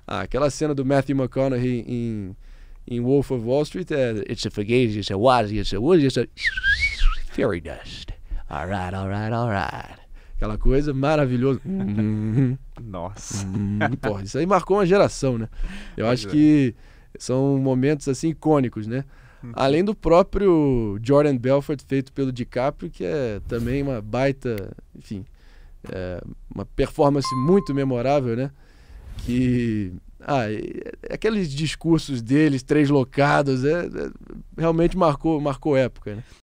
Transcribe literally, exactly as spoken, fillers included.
Ah, aquela cena do Mathew McConaughey em, em Wolf of Wall Street é It's a fugazi, it's a wazi, it's a wood, it's a fairy dust. Alright, alright, alright. Aquela coisa maravilhosa. Nossa. Porra, isso aí marcou uma geração, né? Eu Pois acho é. que são momentos assim icônicos, né? Além do próprio Jordan Belfort feito pelo DiCaprio, que é também uma baita, enfim, é uma performance muito memorável, né? Que, ah, é, aqueles discursos deles, três locados, é, é, realmente marcou, marcou época, né?